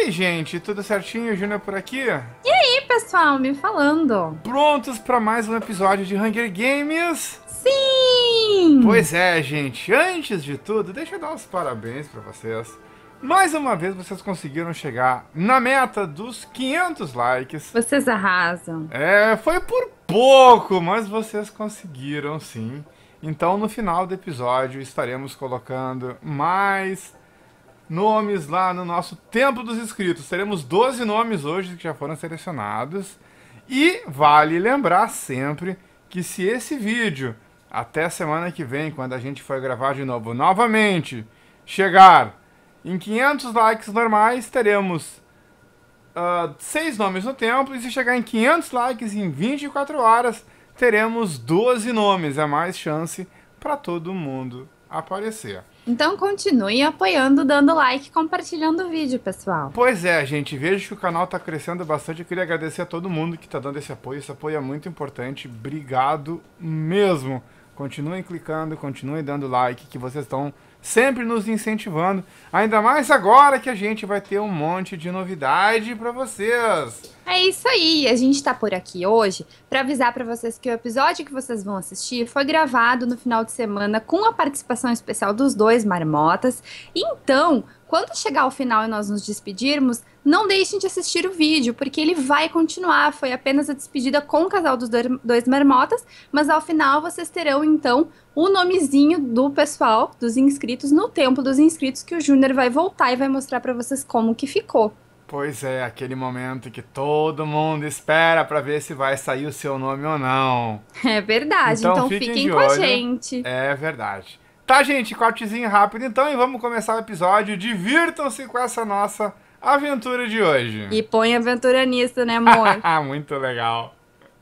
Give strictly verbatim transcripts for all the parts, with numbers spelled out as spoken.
aí, gente? Tudo certinho? Júnior por aqui? E aí, pessoal? Me falando. Prontos para mais um episódio de Hunger Games? Sim! Pois é, gente. Antes de tudo, deixa eu dar os parabéns para vocês. Mais uma vez, vocês conseguiram chegar na meta dos quinhentos likes. Vocês arrasam. É, foi por pouco, mas vocês conseguiram, sim. Então, no final do episódio, estaremos colocando mais nomes lá no nosso Templo dos Inscritos. Teremos doze nomes hoje que já foram selecionados. E vale lembrar sempre que se esse vídeo, até semana que vem, quando a gente for gravar de novo, novamente, chegar em quinhentos likes normais, teremos uh, seis nomes no templo. E se chegar em quinhentos likes em vinte e quatro horas, teremos doze nomes. É mais chance para todo mundo aparecer. Então continue apoiando, dando like e compartilhando o vídeo, pessoal. Pois é, gente. Vejo que o canal está crescendo bastante. Eu queria agradecer a todo mundo que está dando esse apoio. Esse apoio é muito importante. Obrigado mesmo. Continuem clicando, continuem dando like, que vocês estão sempre nos incentivando. Ainda mais agora que a gente vai ter um monte de novidade para vocês. É isso aí, a gente tá por aqui hoje para avisar para vocês que o episódio que vocês vão assistir foi gravado no final de semana com a participação especial dos dois marmotas. Então, quando chegar ao final e nós nos despedirmos, não deixem de assistir o vídeo, porque ele vai continuar. Foi apenas a despedida com o casal dos dois marmotas, mas ao final vocês terão então o nomezinho do pessoal, dos inscritos, no Templo dos Inscritos, que o Júnior vai voltar e vai mostrar para vocês como que ficou. Pois é, aquele momento que todo mundo espera pra ver se vai sair o seu nome ou não. É verdade, então, então fiquem, fiquem com olho. a gente. É verdade. Tá, gente, cortezinho rápido então e vamos começar o episódio. Divirtam-se com essa nossa aventura de hoje. E põe aventura nisso, né, amor? Muito legal.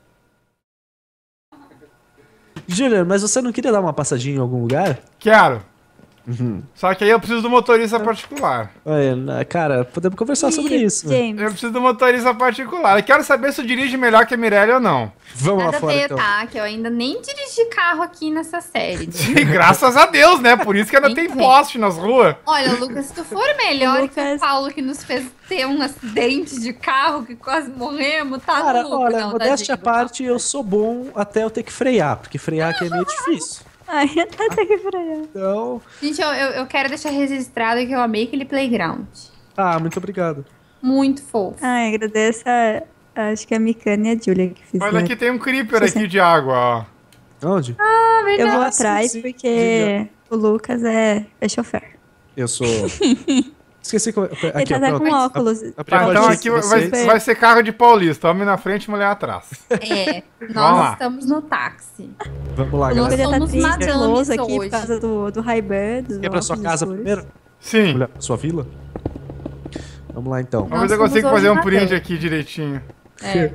Júnior, mas você não queria dar uma passadinha em algum lugar? Quero. Uhum. Só que aí eu preciso do motorista particular. É, cara, podemos conversar Ih, sobre isso. James. Eu preciso do motorista particular. Eu quero saber se eu dirijo melhor que a Mirelle ou não. Vamos Nada lá fora, veio, então. tá? Que eu ainda nem dirigi carro aqui nessa série. E graças a Deus, né? Por isso que ainda tem poste nas ruas. Olha, Lucas, se tu for melhor Lucas... que o Paulo que nos fez ter um acidente de carro que quase morremos, tá Cara, louco. olha, não, modéstia à tadinho. parte, eu sou bom até eu ter que frear, porque frear aqui é meio difícil. Ai, até que pra aí. Então... Gente, eu, eu, eu quero deixar registrado que eu amei aquele playground. Ah, muito obrigado. Muito fofo. Ai, agradeço a... Acho que a Mikana e a Julia que fizeram. Olha, aqui tem um creeper aqui de água, ó. Onde? Ah, verdade. Eu vou Ah, atrás sim, sim. porque o Lucas é, é chofer. Eu sou... Esqueci como... Aqui, Ele tá ó, até pronto. com óculos. A- a Tá, então notícia aqui pra vai, vocês. vai ser carro de paulista. Homem na frente e mulher atrás. É, Vamos lá. nós estamos no táxi. Vamos lá, O O Lucas galera. já tá somos triste, madames nervoso aqui hoje. por causa do, do Ray-Ban. Quer pra sua casa primeiro? Sim. Olha, sua vila? Vamos lá, então. Vamos ver se eu Nós consigo somos fazer um hoje print Mateu. aqui direitinho. É.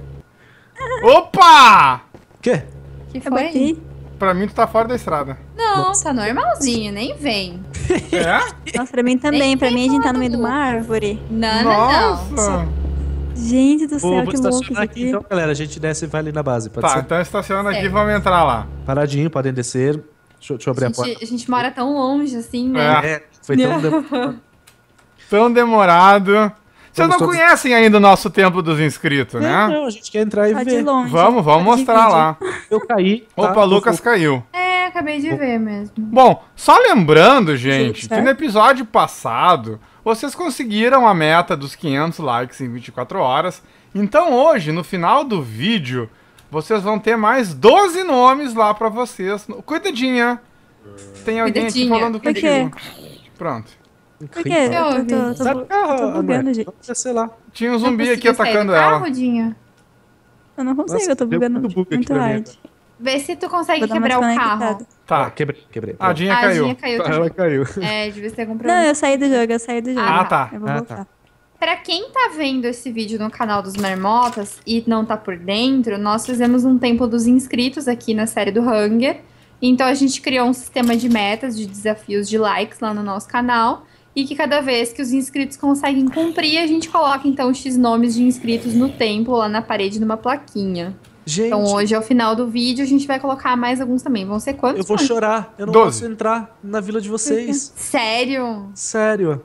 Opa! Quê? Que Eu foi? bati. Pra mim, tu tá fora da estrada. Não, tá normalzinho, nem vem. É? Nossa, pra mim também. Nem Pra mim a gente tá no meio de Lucas. uma árvore. Não, não, não. Nossa! Gente do Vou, céu, vou que louco isso estacionar aqui, aqui. então, galera. A gente desce e vai ali na base, pode Tá, ser? então estaciona aqui e Certo. vamos entrar lá. Paradinho, podem descer. Deixa, eu- deixa eu abrir A a porta. gente, a gente mora tão longe assim, né? É. É, foi tão demorado. Tão demorado. Vocês não Vamos todos- conhecem ainda o nosso Templo dos Inscritos, né? Não, a gente quer entrar e Tá de ver. longe. Vamos, vamos Tá de mostrar vídeo. lá. Eu caí. tá? Opa, Eu Lucas vou- caiu. É, acabei de ver mesmo. Bom, só lembrando, gente, Sim, que no episódio passado, vocês conseguiram a meta dos quinhentos likes em vinte e quatro horas. Então hoje, no final do vídeo, vocês vão ter mais doze nomes lá pra vocês. Cuidadinha! Tem alguém aqui Cuidadinha. falando Por quê? contigo. Pronto. Por quê? Eu tô, tô, tô, Sabe tô, carro, tô bugando, Amor? gente. Vamos descer lá. Tinha um Não zumbi aqui conseguiu sair atacando do carro, ela. Dinho? Eu não consigo, Nossa, eu tô deu bugando muito bug aqui muito pra mim hard. Vê se tu consegue Vou dar uma quebrar o carro. desconectada. Ah, Tá. quebrei, quebrei. A Dinha Ah, a caiu. Dinha caiu também. Ela caiu. É, devia ter algum Não, problema. eu saí do jogo, eu saí do jogo. Ah, tá. Eu vou Ah, voltar. Pra quem tá vendo esse vídeo no canal dos Marmotas e não tá por dentro, nós fizemos um Templo dos Inscritos aqui na série do Hunger. Então a gente criou um sistema de metas, de desafios de likes lá no nosso canal. E que cada vez que os inscritos conseguem cumprir, a gente coloca então X nomes de inscritos no templo, lá na parede, numa plaquinha. Gente, Então hoje, ao final do vídeo, a gente vai colocar mais alguns também. Vão ser quantos? eu vou mãe? chorar. Eu não Doze. posso entrar na vila de vocês. Sério? Sério.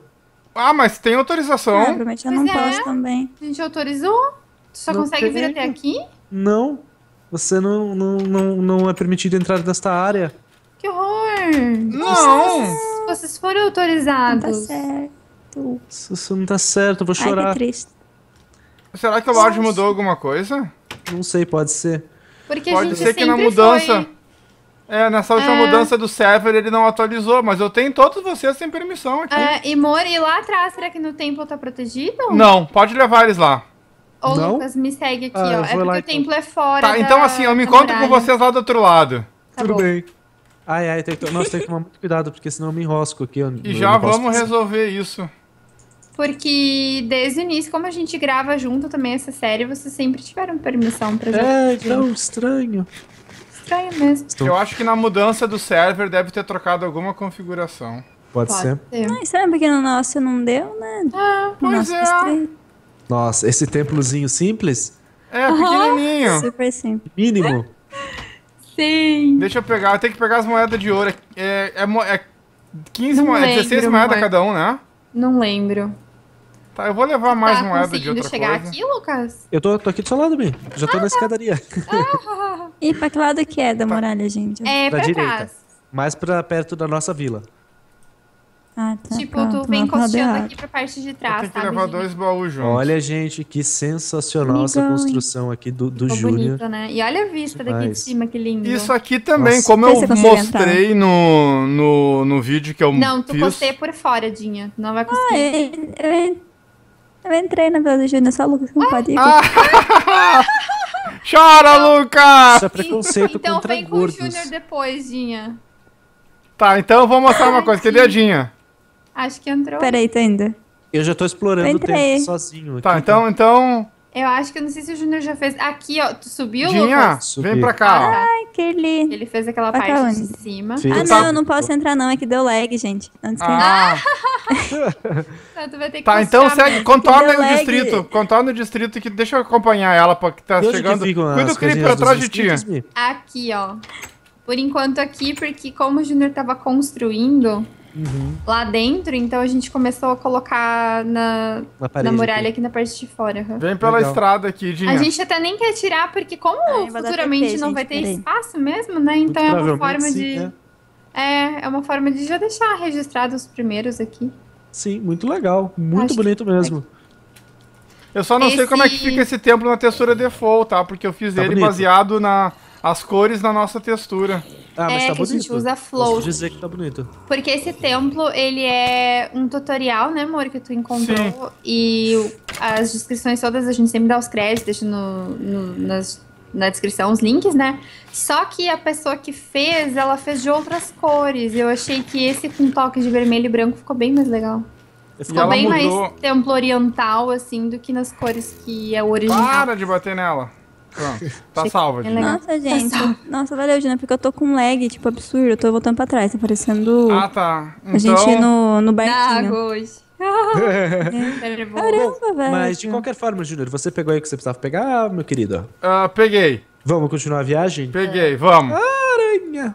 Ah, mas tem Ah, autorização. provavelmente eu não Pois é. posso também. A gente autorizou? Tu só Não consegue vir tem. até aqui? Não. Você não, não, não, não é permitido entrar nesta área. Que horror! Não! Vocês foram Não tá autorizados. certo. Isso, isso não tá certo, eu vou Ai, que chorar. triste. Será que o Lorde mudou alguma coisa? Não sei, pode ser. Porque a Pode gente ser que na sempre mudança... foi... É, nessa última É. mudança do server ele não atualizou, mas eu tenho todos vocês sem permissão aqui. É, e Mori, lá atrás, será que no templo tá protegido? Não, pode levar eles lá. Ô, Não? Lucas, me segue aqui, Ah, eu ó. É vou porque lá, o então. templo é fora Tá, da- então assim, eu me da encontro com muralha. vocês lá do outro lado. Tá Tudo bom. bem. Ai, ai, tem que... Nossa, tem que tomar muito cuidado, porque senão eu me enrosco aqui. Eu, E eu já não posso vamos passar. resolver isso. Porque desde o início, como a gente grava junto também essa série, vocês sempre tiveram permissão pra jogar. É, tão estranho. Estranho mesmo. Então- Eu acho que na mudança do server deve ter trocado alguma configuração. Pode, Pode ser. ser. Ai, será porque no nosso não deu, né? Ah, Pois Nossa, é. estranho. Nossa, esse templozinho simples, É, pequenininho. Super simples. mínimo. sim. Deixa eu pegar, eu tenho que pegar as moedas de ouro. É, é, mo- é quinze Não moedas, dezesseis lembro, moedas amor. cada um, né? Não lembro. Tá, eu vou levar mais tá moeda de conseguindo outra chegar coisa. aqui, Lucas? Eu tô, tô aqui do seu lado, Mi. Já tô na escadaria. E pra que lado que é da muralha, gente? É, Da pra direita. trás. Mais pra perto da nossa vila. Ah, tá. Tipo, pronto, tu vem não, tá costeando errado. aqui pra parte de Eu trás, tenho que sabe? levar Gina? dois baús juntos. Olha, gente, que sensacional essa Legal, hein? construção aqui do, do Ficou Júnior. bonito, né? E olha a vista daqui de Demais. cima, que lindo. Isso aqui também, Nossa. como Vê eu se você consegue mostrei no, no, no vídeo que eu Não, tu fiz. costei por fora, Dinha. Não vai Ah, conseguir. eu, eu, eu entrei na Vila do Júnior, só o Lucas que não pode ir. Ah! Chora, Lucas! Isso é preconceito então contra vem com o gordos. Júnior depois, Dinha. Tá, então eu vou mostrar uma coisa. Cadê a Dinha? Acho que entrou. Peraí, tô indo. Eu já tô explorando Eu o entrei. tempo sozinho aqui. Tá, então, então... Eu acho que eu não sei se o Júnior já fez. Aqui, ó. Tu subiu, Dinha, Lucas? Subi. vem pra cá, ó. Ai, que lindo. Ele fez aquela Vai parte pra de onde? cima. Fiz. Ah, Tá. não, eu não posso entrar não, é que deu lag, gente. Antes que Ah, Então, tu vai ter que tá, então costear segue, mesmo. contorna deu o lag. distrito. Contorna o distrito que deixa eu acompanhar ela, porque tá E onde chegando. que ficam Cuida as do creep coisinhas pra dos trás de ti. inscritos, Mi? Aqui, ó. Por enquanto aqui, porque como o Júnior tava construindo Uhum. lá dentro, então a gente começou a colocar na, Na parede na muralha aqui. aqui na parte de fora. aham. Vem pela Legal. estrada aqui, Dinha. A gente até nem quer tirar, porque como Ai, vai dar futuramente T P, não gente, vai ter peraí. espaço mesmo, né? Então é uma Provavelmente forma sim, de. né? É, é uma forma de já deixar registrado os primeiros aqui. Sim, muito legal. Muito Acho que- bonito mesmo. Eu só não sei Esse- como é que fica esse templo na textura default, tá? Porque eu fiz Tá ele bonito. baseado na as cores na nossa textura. Ah, mas É, tá que a bonito. gente usa Posso float. dizer que tá bonito. Porque esse templo, ele é um tutorial, né, amor, que tu encontrou. Sim. E o- as descrições todas, a gente sempre dá os créditos, deixa no, no- nas, na descrição os links, né? Só que a pessoa que fez, ela fez de outras cores. Eu achei que esse com toque de vermelho e branco ficou bem mais legal. Eu Ficou ela bem mudou. mais templo oriental, assim, do que nas cores que é o original. Para de bater nela. Pronto, tá salva, É Dinha. legal. Nossa, gente. Nossa, valeu, Gina, porque eu tô com lag, tipo, absurdo. Eu tô voltando pra trás, tá parecendo Ah, tá. a gente Então, no, no Na barquinho. água hoje. Caramba, Caramba, velho. Mas de qualquer forma, Júnior, você pegou aí o que você precisava pegar, meu querido? ah, peguei, Vamos continuar a viagem? peguei, vamos. Aranha!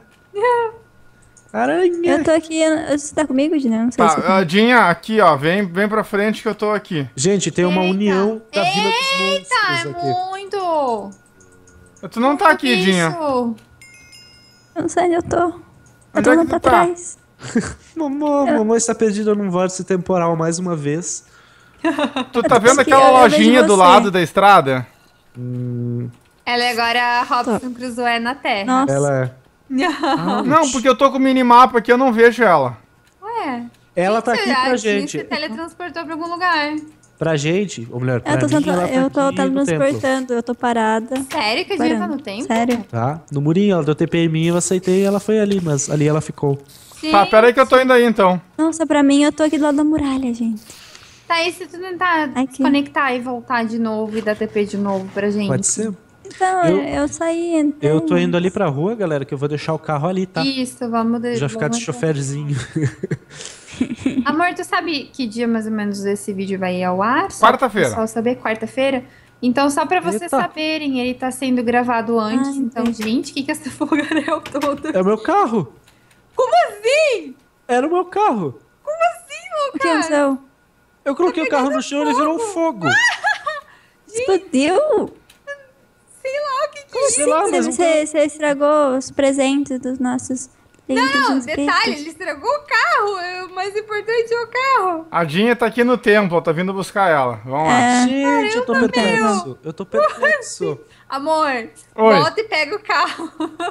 Aranha! Eu tô aqui. eu- Você tá comigo, Gina? Eu não sei se eu tô. Tá, ah, Dinha, aqui, ó, vem, vem pra frente que eu tô aqui. Gente, tem uma Eita. união da Vila dos Eita, Monstros é aqui. muito! Tu não tá aqui, Que Dinha. isso? Eu não sei onde eu tô. Eu Onde tô é que andando tu pra tá? trás. Mamãe, mamãe está perdida num vórtice temporal mais uma vez. Tu tá vendo Porque aquela eu- eu vejo lojinha do você. lado da estrada? Ela é agora Robson Crusoe na Terra. Nossa. Ela é. Não, porque eu tô com o minimapa aqui, eu não vejo ela. Ué, Ela tá aqui será pra que gente. se teletransportou pra algum lugar? Pra gente, ou melhor, pra Eu tô, mim, senta- ela tá eu tô aqui no templo, teletransportando, eu tô parada. Sério que a gente tá Parando. no tempo? Sério. tá? No murinho, ela deu T P em mim, eu aceitei e ela foi ali, mas ali ela ficou. Sim. Tá, pera aí que eu tô indo aí então. Nossa, pra mim eu tô aqui do lado da muralha, gente. Tá, e se tu tentar Aqui. desconectar e voltar de novo e dar T P de novo pra gente? Pode ser? Então, Eu- eu, eu saí, entrei. Eu tô indo ali pra rua, galera, que eu vou deixar o carro ali, tá? Isso, vamos... De, Já ficar de vamos- choferzinho. Amor, tu sabe que dia mais ou menos esse vídeo vai ao ar? Só Quarta-feira. pra pessoal saber, quarta-feira? Então, só pra vocês Eita. saberem, ele tá sendo gravado antes. Ah, então, gente, o que que é essa fogarel toda? É o meu carro! Como assim? Era o meu carro! O que aconteceu? Eu coloquei o carro no chão e ele virou um fogo. Explodiu? Sei lá o que que é. Sei lá, Você, mas um você, você estragou os presentes dos nossos queridos Não, inscritos. detalhe, ele estragou o carro. é, O mais importante é o carro. A Dinha tá aqui no templo, tá vindo buscar ela. Vamos lá. É. Gente, eu tô perplexo. Eu tô perplexo. Amor, Oi. volta e pega o carro.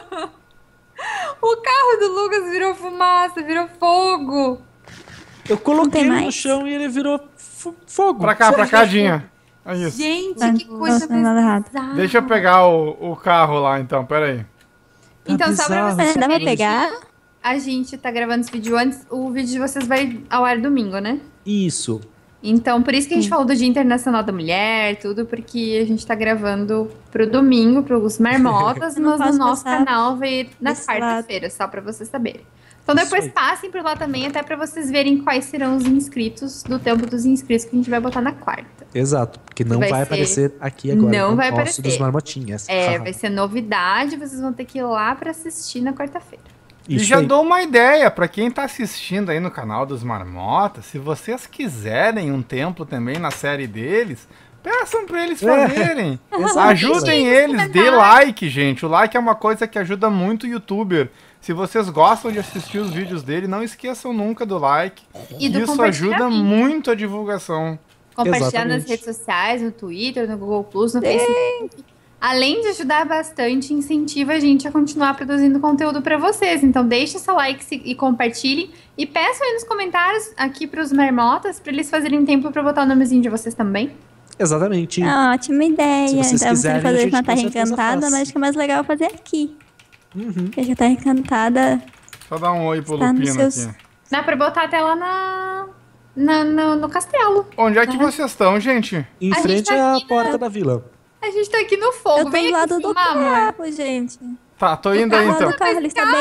O carro do Lucas virou fumaça, virou fogo. Eu coloquei tem ele no mais? chão e ele virou fo- fogo. Pra cá, pra cá, Dinha. É isso. Gente, Ah, que coisa nossa, não é nada errado. bizarra. Deixa eu pegar o, o carro lá, então. Pera aí. Então, só pra bizarro. vocês Dá pra saberem pegar? que a gente tá gravando esse vídeo antes. O vídeo de vocês vai ao ar domingo, né? Isso. Então, por isso que a gente falou do Dia Internacional da Mulher, tudo, porque a gente tá gravando pro domingo, pros marmotas, Eu não mas o posso nosso passar canal vai ir na desse quarta-feira, só pra vocês saberem. Então Isso depois aí. passem por lá também, até pra vocês verem quais serão os inscritos do tempo dos inscritos que a gente vai botar na quarta. Exato. Porque não Vai vai, ser- aparecer aqui agora. Não no vai posto aparecer. dos marmotinhas. É, vai ser novidade, vocês vão ter que ir lá pra assistir na quarta-feira. E Isso já aí. dou uma ideia pra quem tá assistindo aí no canal dos Marmotas, se vocês quiserem um templo também na série deles, peçam pra eles É. fazerem. Exato. Ajudem eles, dê like, gente. O like é uma coisa que ajuda muito o youtuber. Se vocês gostam de assistir os vídeos dele, não esqueçam nunca do like. E do Isso ajuda compartilhamento. muito a divulgação. Compartilhar nas Exatamente. redes sociais, no Twitter, no Google Plus, no Facebook. Além de ajudar bastante, incentiva a gente a continuar produzindo conteúdo pra vocês. Então deixe seu like se- e compartilhem. E peçam aí nos comentários aqui pros marmotas, pra eles fazerem um tempo pra botar o nomezinho de vocês também. Exatamente. Ah, ótima ideia. Se vocês então, quiserem, você fazer a isso na gente Terra com certeza Encantada, faz. mas acho que é mais legal fazer aqui. Uhum. Porque a Terra Encantada Só dar um oi pro Está nos Lupino seus- aqui. Dá pra botar até lá na, na- no, no castelo. Onde é que vocês estão, gente? Em A gente frente tá à aqui, porta da vila. A gente tá aqui no fogo. Eu tô Vem do aqui lado do filmar, amor. carro, gente. Tá, tô indo aí Do lado então. do carro, ele está bem.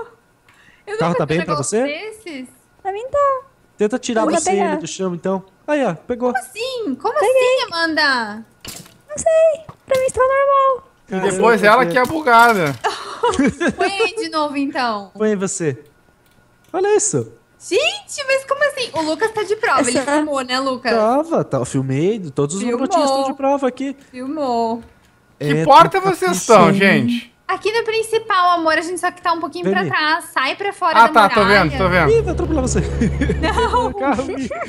Eu Carro nunca tá vi bem um pra negócio você? desses. Pra mim tá. Tenta tirar Eu vou você pegar. ele do chão, então. Aí, ó, pegou. Sim, como assim, Amanda? Não sei. Pra mim está normal. E depois ela que é bugada. Põe aí de novo, então. Põe aí você. Olha isso. Gente, mas como assim? O Lucas tá de prova. Ele Essa- filmou, né, Lucas? Prova, tá, eu filmei. Todos os Filmou. marmotinhos estão de prova aqui. Filmou. Que É, porta tá vocês estão, pensando. gente? Aqui no principal, amor, a gente só que tá um pouquinho Vem pra aí. trás. Sai pra fora Ah, da tá, tô muralha. vendo, tô vendo. Ih, vai atropelar você. Não. Carro,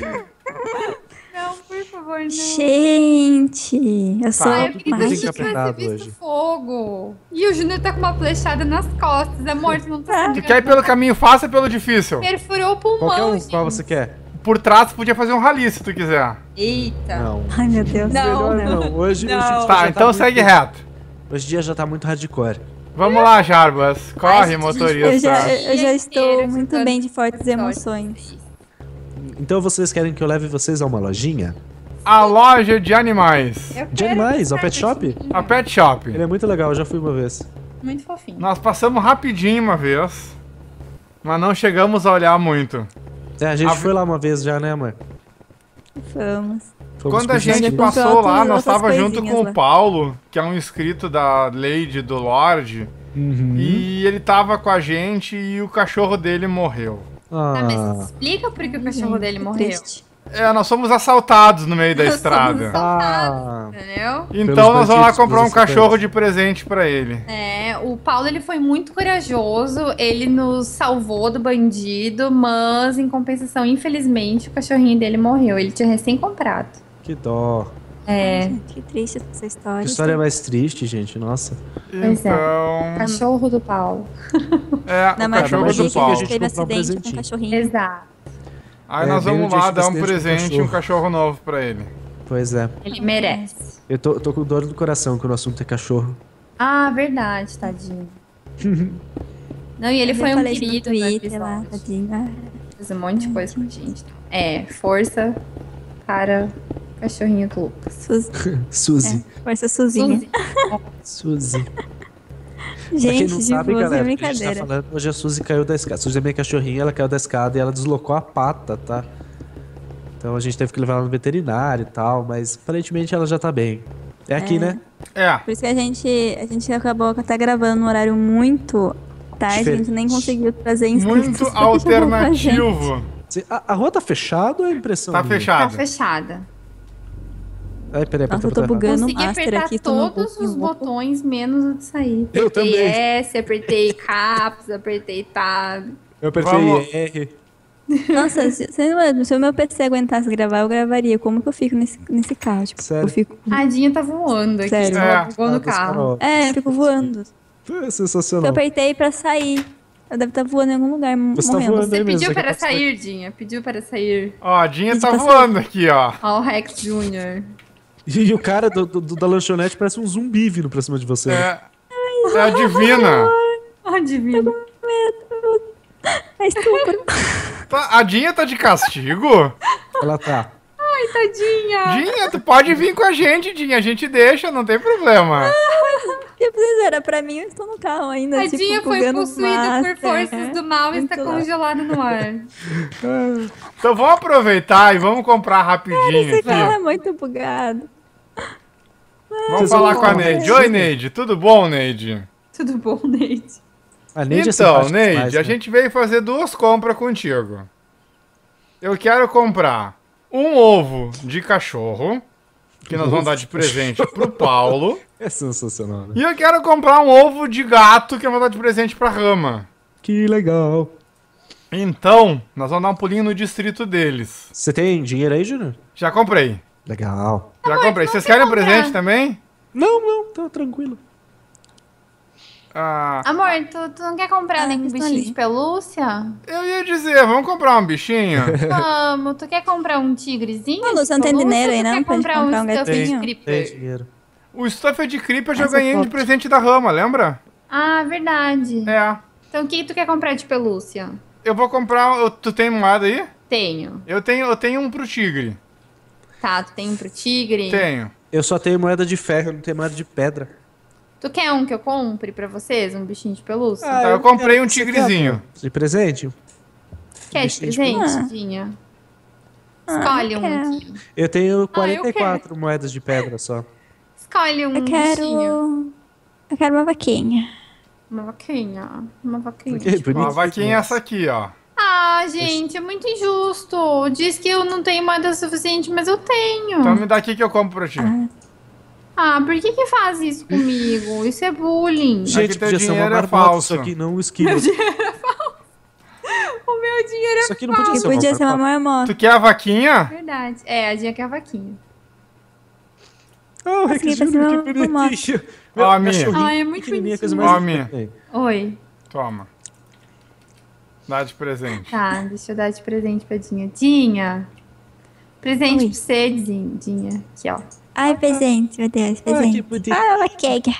Não, por favor, não. Gente, eu sou Tá, Ai, eu queria Tudo que bem tivesse encapetado visto hoje. fogo. E o Júnior tá com uma flechada nas costas. Amor, tu não tá Tu quer ir pelo caminho fácil ou pelo difícil? Perfurou o pulmão, Qualquer um, gente. qual você quer? Por trás tu podia fazer um rally se tu quiser. Eita. Não. Ai, meu Deus. Não, Melhor não. Hoje, Não. hoje o dia Tá, já então muito- segue reto. Hoje o dia já tá muito hardcore. Vamos lá, Jarbas. Corre, Ai, gente, motorista. Eu já, eu já Dia estou inteiro muito ficando bem de fortes forte. emoções. Então vocês querem que eu leve vocês a uma lojinha? A loja de animais. Eu De quero animais, ficar ao pet shop? quietinha. A Pet Shop. Ele é muito legal, eu já fui uma vez. Muito fofinho. Nós passamos rapidinho uma vez, mas não chegamos a olhar muito. É, a gente A- foi lá uma vez já, né, amor? Vamos. Fomos Quando a com gente os comprou passou lá, outras- nós outras tava junto coisinhas com lá. o Paulo, que é um inscrito da Lady do Lorde, Uhum. e ele tava com a gente e o cachorro dele morreu. Ah, Tá, mas explica por que o cachorro dele Que morreu. triste. É, nós fomos assaltados no meio da Nós estrada. somos ah, Entendeu? Então nós vamos lá bandidos, comprar um pelos cachorro assaltantes. de presente pra ele. É, o Paulo ele foi muito corajoso, ele nos salvou do bandido, mas em compensação, infelizmente, o cachorrinho dele morreu. Ele tinha recém comprado. que dó. É, Gente, que triste essa história. Que história mais triste, gente, nossa. Pois é. Então, cachorro do Paulo. é, Não, o mas cachorro mas do justo que a Paulo. gente teve comprar um acidente com o presentinho. cachorrinho. Exato. Aí É, nós bem no vamos dia lá de dar um acidente com o presente, um cachorro. cachorro novo pra ele. Pois é. Ele merece. Eu tô, tô com dor do coração quando o assunto é cachorro. Ah, verdade, tadinho. Não, e ele Eu foi um falei isso no querido no Twitter lá, episódio. tadinho. Ah, Fez um monte de coisa com a gente. É, força para cachorrinho do Lucas. Suzy. Suzy. Força Suzinha. Suzy. Suzy. Pra quem Gente, não de sabe, boa, galera, sem o que a gente tá brincadeira. falando, hoje a Suzy caiu da escada. A Suzy é minha cachorrinha, ela caiu da escada e ela deslocou a pata, tá? Então a gente teve que levar ela no veterinário e tal, mas aparentemente ela já tá bem. É aqui, É. né? É, Por isso que a gente, a gente acabou até gravando num horário muito tarde, a gente nem conseguiu trazer inscritos. muito pra chamar pra gente. alternativo. Cê- A, a rua tá fechada ou é impressão Tá minha? Tá fechado. fechada. Ai, peraí, Nossa, eu apertei tô o botão errado. bugando o Consegui master apertar aqui. tô no todos bug, os no bug. botões, menos o de sair. Eu Apertei também. S, apertei Caps, apertei Tab. Eu apertei Vamos- R. Nossa, se, se, se o meu P C aguentasse gravar, eu gravaria. Como que eu fico nesse, nesse carro? Tipo, Sério? eu fico. A Dinha tá voando aqui. Sério? Ela É. bugou no Ah, dos carro. farol. É, eu fico voando. É Eu sensacional. apertei pra sair. Eu deve estar voando em algum lugar, Você tá morrendo. voando. Você É mesmo, pediu daqui a para pouco você sair, Dinha. Pediu para sair. Ó, a Dinha tá Pedi pra voando aqui, ó. Ó, o Rex Júnior E o cara do, do- da lanchonete parece um zumbi vindo pra cima de você. né? É, é a divina. Ó, divino. É estúpido. Tá- a Dinha tá de castigo? Ela tá. Ai, tadinha. Dinha, tu pode vir com a gente, Dinha. A gente deixa, não tem problema. Tipo, vocês era pra mim, eu estou no carro ainda. A tipo, Dinha foi bugando possuída master. por forças do mal e Muito está louco. congelada no ar. Então vamos aproveitar e vamos comprar rapidinho Esse carro é aqui. muito bugado. Vamos Vocês falar vão com a comprar Neide. rapidinho? Oi, Neide. Tudo bom, Neide? Tudo bom, Neide? A Neide é Então, simpática Neide, demais, a né? gente veio fazer duas compras contigo. Eu quero comprar um ovo de cachorro, que nós vamos dar de presente pro Paulo. É sensacional, né? E eu quero comprar um ovo de gato, que eu vou dar de presente pra Rama. Que legal. Então, nós vamos dar um pulinho no distrito deles. Você tem dinheiro aí, Júnior? Já comprei. Legal. Já Amor, comprei. tu não Vocês quer querem um comprar? presente também? Não, não, tá tranquilo. Ah, Amor, tu, tu não quer comprar Ah, nenhum eles tão bichinho ali. de pelúcia? eu ia dizer, vamos comprar um bichinho? Vamos, tu quer comprar um tigrezinho? Ô, Lu, você não de tem pelúcia dinheiro ou aí, tu não? quer Pra gente comprar comprar um um stuffed gatinho? Tem creeper? dinheiro. O Stuffed Creeper eu já Essa ganhei de foto. presente da Rama, lembra? Ah, verdade. É. Então o que tu quer comprar de pelúcia? Eu vou comprar. eu- Tu tem moeda aí? Tenho. Eu tenho, eu tenho um pro tigre. Tá, tu tem um pro tigre? Tenho. Eu só tenho moeda de ferro, eu não tenho moeda de pedra. Tu quer um que eu compre pra vocês? Um bichinho de pelúcia? Tá, eu comprei um Você quer, tigrezinho. amor? De presente? Quer de bichinho de presente, pelúcia. Dinha? Ah, Escolhe eu um quero. aqui. Eu tenho Ah, quarenta e quatro eu moedas de pedra só. Escolhe um Eu bichinho. quero. Eu quero uma vaquinha. Uma vaquinha. Uma vaquinha. Que tipo- Ó, a bonito. vaquinha é essa aqui, ó. Ah, gente, é muito injusto. Diz que eu não tenho moeda suficiente, mas eu tenho. Então me dá aqui que eu compro pra ti. Ah, Ah, por que que faz isso comigo? Isso é bullying. Gente, teu podia ser uma dinheiro é marmota falso. isso aqui, não um esquilo. O meu dinheiro é Isso aqui não podia que ser uma podia ser uma marmota. marmota. Tu quer a vaquinha? verdade. É, a Dinha quer a vaquinha. Oh, Essa Rex aqui vai ser Júnior, uma que bonitinho. Ó, a minha. cachorrinho Ai, é muito pequenininho, coisa bonitinho. mais Ó, linda minha. que tem. Oi. Toma. Dá de presente. Tá, deixa eu dar de presente pra Dinha. Dinha. Presente Oi. pra você, Dinha. Dinha. Aqui, ó. Ai, presente, meu Deus, Ah, que presente. bonito. Ah, uma vaquinha.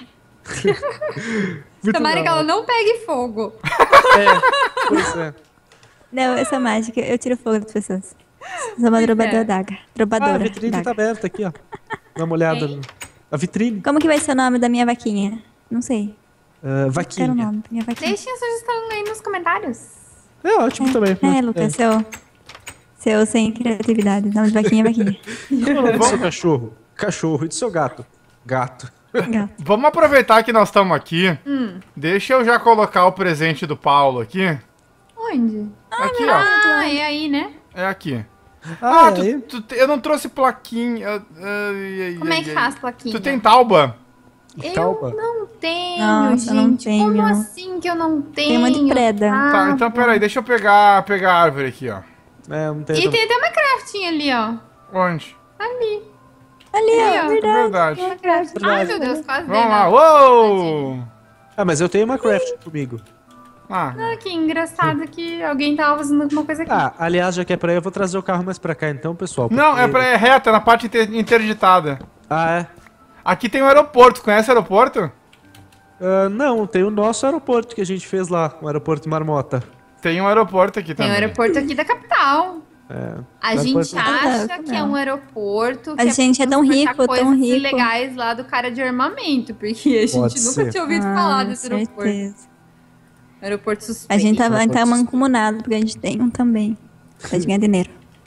Muito Tomara que legal. ela não pegue fogo. É, pois é. Não, eu sou mágica, eu tiro fogo das pessoas. Sou uma drobadora d'água. Ah, a Drobadora vitrine tá d'água. aberta aqui, ó. Dá uma olhada. Hein? no- A vitrine. Como que vai ser o nome da minha vaquinha? Não sei. Ah, Quero o vaquinha. nome da minha vaquinha. Deixem a sugestão aí nos comentários. É ótimo também. É, Lucas, seu... Seu sem criatividade. Nome de vaquinha é vaquinha. Qual é o nome do seu cachorro? Cachorro. E do seu gato? Gato. Gato. Vamos aproveitar que nós estamos aqui. Hum. Deixa eu já colocar o presente do Paulo aqui. Onde? Aqui, ó. Ah, é aí, né? É aqui. Ah, Ah, tu- aí? tu te- eu não trouxe plaquinha. Ai, ai, Como é ai, que ai. faz plaquinha? Tu tem tauba? Eu Tauba? não tenho, Nossa, gente. não tenho. Como assim que eu não tenho? Tem uma de preda. Ah, Tá, então peraí, deixa eu pegar, pegar a árvore aqui, ó. É, não tem. E tem até uma craftinha ali, ó. Onde? Ali. Ali, Ali, ó, ó. verdade. Verdade. Uma craftinha. Ai, meu Deus, quase dei Vamos lá. na- Uou! Ah, mas eu tenho uma craft comigo. Ah, Ah, que engraçado que alguém tava fazendo alguma coisa aqui. Ah, aliás, já que é pra aí, eu vou trazer o carro mais pra cá então, pessoal. não, porque- é, pra, é reta, na parte inter- interditada. Ah, é? Aqui tem o aeroporto. Conhece o aeroporto? Ah, não, tem o nosso aeroporto que a gente fez lá, o aeroporto Marmota. Tem um aeroporto aqui Tem um também. aeroporto aqui da capital. É. A Aeroporto- gente acha Não, que é um aeroporto. A que gente é tão pra transportar rico, tão coisas rico. ilegais lá do cara de armamento, porque a gente Pode nunca ser. tinha ouvido Ah, falar desse aeroporto. certeza. Aeroporto suspeito. A gente tá, a gente tá Pode ser. mancomunado, porque a gente tem um também. Pra gente ganhar dinheiro.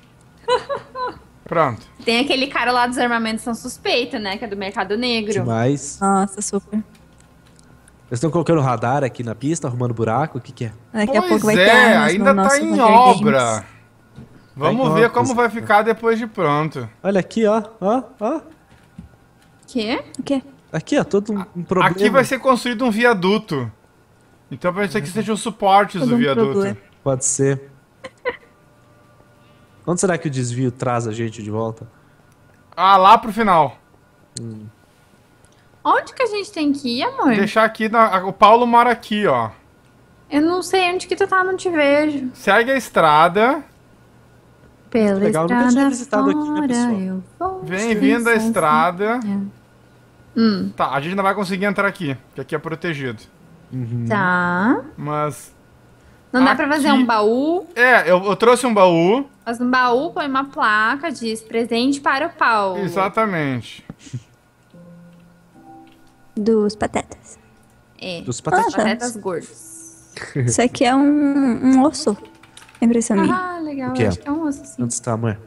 Pronto. Tem aquele cara lá dos armamentos são suspeito, né? Que é do mercado negro. Demais. Nossa, super. Eles estão colocando radar aqui na pista, arrumando buraco, o que que é? Daqui a Pois pouco vai é, ter armas ainda no tá nosso em Hunger obra. Games. Vamos ver como vai ficar depois de pronto. Olha aqui, ó. Ó, ó. Quê? O quê? Aqui, ó, todo um, um problema. Aqui vai ser construído um viaduto. Então pode ser que sejam os suportes Todo do um viaduto. problema. Pode ser. Onde será que o desvio traz a gente de volta? Ah, lá pro final. Onde que a gente tem que ir, amor? Deixar aqui, na, o Paulo mora aqui, ó. Eu não sei onde que tu tá, não te vejo. Segue a estrada. Pela Legal, nunca tinha estrada visitado aqui, né, fora, pessoal? eu vou Vem vindo a sem estrada. Hum, Tá, a gente não vai conseguir entrar aqui, porque aqui é protegido. tá. Mas... Não dá Aqui- pra fazer um baú, É, eu, eu trouxe um baú. mas no baú põe uma placa, diz presente para o Paulo. Exatamente. Dos patetas. É, Dos Ah, patatinhos. tá. patatas gordas. Isso aqui é um, um osso. Impressão minha. Ah, legal, O que é? acho que é um osso, sim. Onde está, mãe?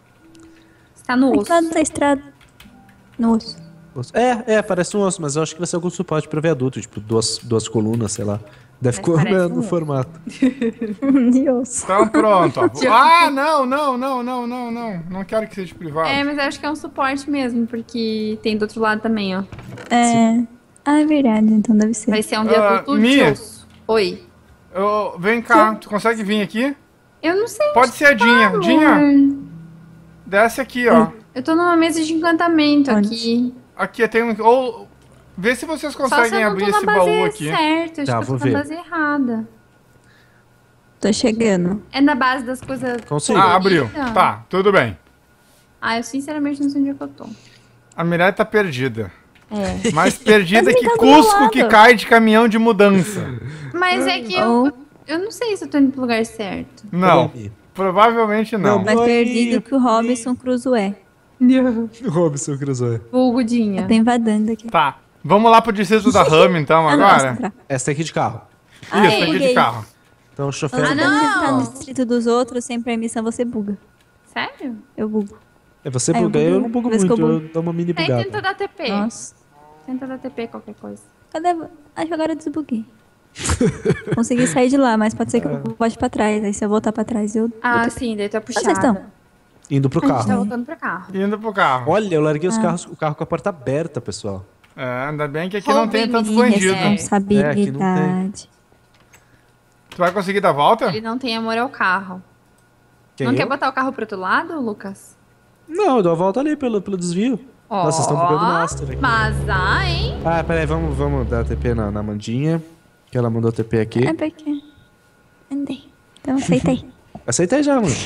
Está no Aqui osso. lá da estrada. No osso. Osso. É, é, parece um osso, mas eu acho que vai ser algum suporte para viaduto, tipo duas, duas colunas, sei lá. Deve Mas correr parece no um formato. De osso. Então pronto, ó. Ah, não, não, não, não, não, não. Não quero que seja privado. É, mas eu acho que é um suporte mesmo, porque tem do outro lado também, ó. É. Ah, é verdade, então deve ser. Vai ser um viaduto de Mia. osso. Oi. Eu- vem cá, tu consegue vir aqui? Eu não sei. Pode ser a Dinha. amor. Dinha, desce aqui, ó. Eu tô numa mesa de encantamento Onde? aqui. Aqui tem um... Ou... Vê se vocês Só se conseguem eu não abrir tô na esse base baú aqui. certa, acho Tá, que vou eu tô na ver. base errada. Tô chegando. É na base das coisas... Consigo. Ah, abriu. coloridas? Tá, tudo bem. Ah, eu sinceramente não sei onde é que eu tô. A Mirella tá perdida. É. Mais perdida Mas que ele tá do meu Cusco que lado. cai de caminhão de mudança. Mas é que eu... Eu não sei se eu tô indo pro lugar certo. Não, Peraí. provavelmente não. Não, Mais Oi, perdido que o Robinson Crusoe. Robinson Crusoe. Vulgodinha. Tá invadindo aqui. Tá, vamos lá pro distrito da Ram então Ah, não, agora? entrar. Essa aqui de carro. Isso, Ai, aqui de buguei. carro. Então o chofer... Ah, Quando não. você tá no distrito dos outros, sem permissão, você buga. Sério? Eu bugo. É, você Ah, eu buga, eu, buguei. não bugo Parece que muito, eu eu, bugo. dou uma mini Aí bugada. tenta dar T P. Nossa. Tenta dar T P qualquer coisa. Cadê? Acho que agora eu desbuguei. Consegui sair de lá, mas pode ser que eu volte pra trás. Aí se eu voltar pra trás, eu... Ah, eu- sim, daí tu é vocês estão? puxada. Indo pro A gente tá carro. voltando pra carro. Indo pro carro. Olha, eu larguei Ah. os carros, o carro com a porta aberta, pessoal. É, ainda bem que aqui não tem tantos Roubem bandidos. É. Responsabilidade. Tu vai conseguir dar a volta? Ele não tem amor ao carro. Quem, não eu? quer botar o carro pro outro lado, Lucas? Não, eu dou a volta ali pelo, pelo desvio. Nossa, vocês estão bugando o Master aqui. Vazar, hein? Ah, peraí, vamos, vamos dar T P na, na Mandinha. Que ela mandou T P aqui. É porque... Andei. Então aceitei. Aceitei já, mano.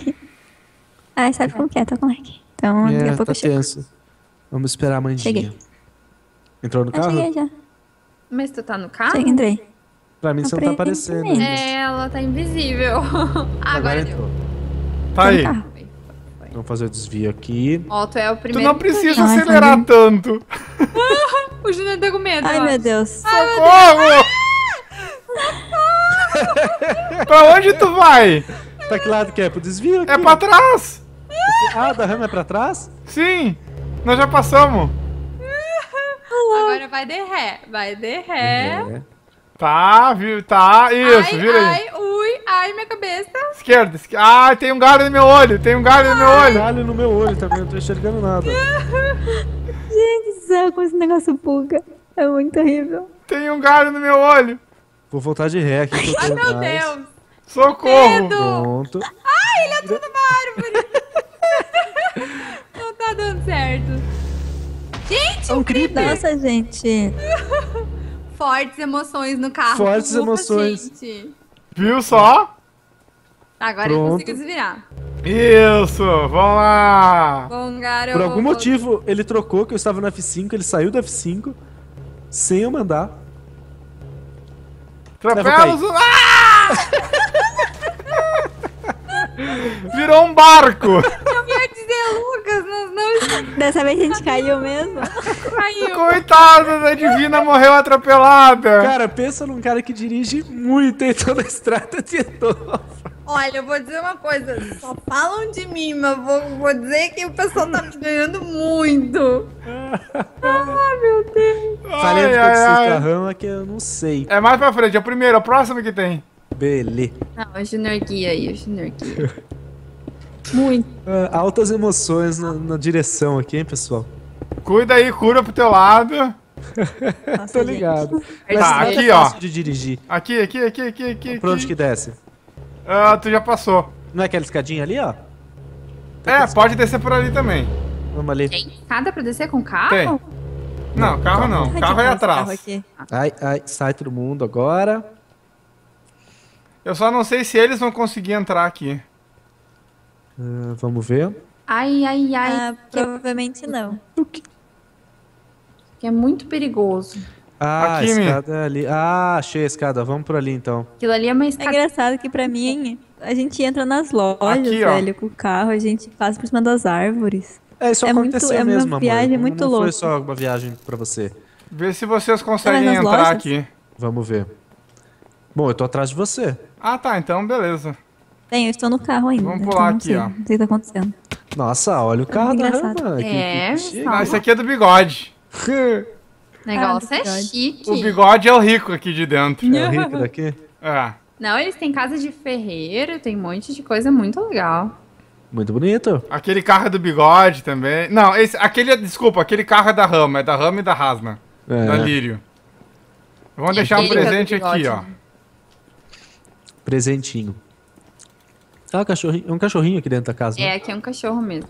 Ah, sabe como que é? Tô com like. Então daqui É, a pouco tá eu chego. tenso. Vamos esperar a Mandinha. Cheguei. Entrou no Ah, carro? cheguei já. Mas tu tá no carro? Cheguei, entrei. Pra mim você não tá Aparentemente. aparecendo. É, ela tá invisível. Ah, agora deu. entrou. Tá aí. Carro. Vamos fazer o desvio aqui. Ó, tu é o Tu primeiro. não precisa Ai, acelerar família. tanto. O Júnior tá com medo. Ai, ó. meu Deus. Socorro! Pra onde tu vai? Pra que lado que é? Pro desvio aqui? É pra trás. Ah, da rama é pra trás? Sim, nós já passamos. Agora vai de ré. Vai de ré. É. Tá, viu? Tá, isso, ai, vira aí. ai, ui, ai, minha cabeça. Esquerda, esquerda. Ah, tem um galho no meu olho, tem um galho no meu olho. Galho no meu olho também, eu não tô enxergando nada. Gente do céu, como esse negócio buga. É muito horrível. Tem um galho no meu olho. Vou voltar de ré aqui. que eu tô Meu mais. Deus. Socorro. Pronto. Não tá dando certo. Gente, É um creeper. Nossa, gente. fortes emoções no carro. Fortes Ufa, emoções. gente. Viu só? Agora eu Pronto. consigo desvirar. Isso, vamos lá. Bom, garoto. Por algum motivo, ele trocou, que eu estava no F cinco, ele saiu do F cinco, sem eu mandar. Atropela os... Ah! Virou um barco. Eu ia dizer, Lucas, nós não Dessa vez a gente caiu mesmo. caiu. Coitada da Divina, morreu atropelada. Cara, pensa num cara que dirige muito e toda a estrada de novo. Olha, eu vou dizer uma coisa. Só falam de mim, mas vou, vou dizer que o pessoal tá me ganhando muito. Ai, meu Deus. Falei Ai, do ai, que ai. carrão é que eu não sei. É mais pra frente, é o primeiro, é o próximo que tem. Belê. Não, o Junior Guia aí, o Junior Guia. Muito. Ah, altas emoções na, na direção aqui, hein, pessoal? Cuida aí, cura pro teu lado. Nossa, Tô gente. ligado. Mas Tá, nada aqui, é ó. fácil de dirigir. Aqui, aqui, aqui, aqui, aqui. Pra onde aqui. que desce? Ah, tu já passou. Não é aquela escadinha ali, ó? É, pode descer por ali também. Vamos ali. Tem escada pra descer com carro? Tem. Não, carro não. Ai, Carro que é bom esse atrás. carro aqui. Ai, ai, sai todo mundo agora. Eu só não sei se eles vão conseguir entrar aqui. Ah, vamos ver. Ai, ai, ai. Ah, provavelmente não. Que é muito perigoso. Ah, Aqui, a Mi. escada é ali. Ah, achei a escada. Vamos por ali então. Aquilo ali é uma É escada. engraçado que pra mim, a gente entra nas lojas, Aqui, ó. velho, com o carro, a gente passa por cima das árvores. É, isso É muito- aconteceu é uma mesmo, amor. viagem Não- muito não foi louca. só uma viagem pra você. Vê se vocês conseguem nas entrar lojas? aqui. Vamos ver. Bom, eu tô atrás de você. Ah, tá. Então, beleza. Tem, eu estou no carro ainda. Vamos então pular não aqui, sei, ó. Não sei o que tá acontecendo. Nossa, olha o carro da engraçado. Rama. que- É, que chique. pessoal. Ah, esse aqui é do bigode. O negócio Ah, é bigode. chique. O bigode é o rico aqui de dentro. É o rico daqui? É. Não, eles têm casa de ferreiro, tem um monte de coisa muito legal. Muito bonito. Aquele carro é do bigode também. Não, esse, aquele, desculpa, aquele carro é da Rama, é da Rama e da Rasna. É. Da Lírio. Vamos E deixar um aquele que é do presente aqui, bigode, ó. né? Presentinho. Ah, cachorrinho. É um cachorrinho aqui dentro da casa. É, né? aqui é um cachorro mesmo.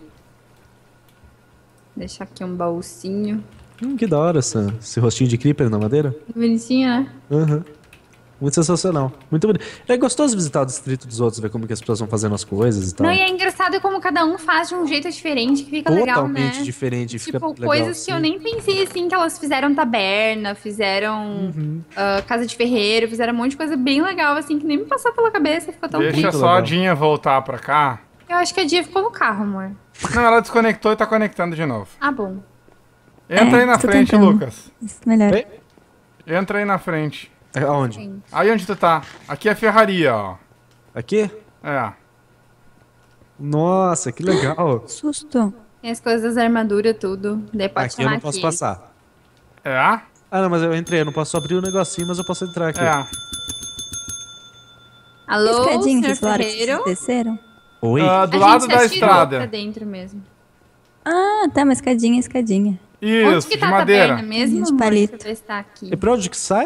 Deixar aqui um baúcinho. Hum, que da hora essa, esse rostinho de creeper na madeira. Bonitinho, né? Aham. Muito sensacional. Muito bonito. É gostoso visitar o distrito dos outros, ver como que as pessoas vão fazendo as coisas e tal. Não, e é engraçado como cada um faz de um jeito diferente, que fica legal, né? Totalmente diferente. Fica Tipo, legal, coisas que sim. eu nem pensei, assim, que elas fizeram taberna, fizeram Uhum. ah, casa de ferreiro, fizeram um monte de coisa bem legal, assim, que nem me passou pela cabeça, ficou tão Deixa muito só a legal. Dinha voltar pra cá. Eu acho que a Dia ficou no carro, amor. Não, ela desconectou e tá conectando de novo. Ah, bom. Entra É, aí na tô frente, tentando. Lucas. Isso é melhor. Ei. Entra aí na frente. É, aonde? Sim. Aí onde tu tá? Aqui é a ferraria, ó. Aqui? É. Nossa, que legal. Susto. Tem as coisas das armaduras, tudo. Daí pode Aqui eu chamar não posso aqui. passar. É? Ah, não, mas eu entrei. Eu não posso abrir o negocinho, mas eu posso entrar aqui. É. Alô, Escadinha que senhor vocês falaram que ferreiro? vocês desceram? Oi? Ah, do A lado gente da atirou pra estrada. dentro mesmo. Ah, tá, uma escadinha, escadinha. Isso, Onde que de tá a madeira. taberna mesmo? De amor? palito. Deixa eu ver se tá aqui. E pra onde que sai?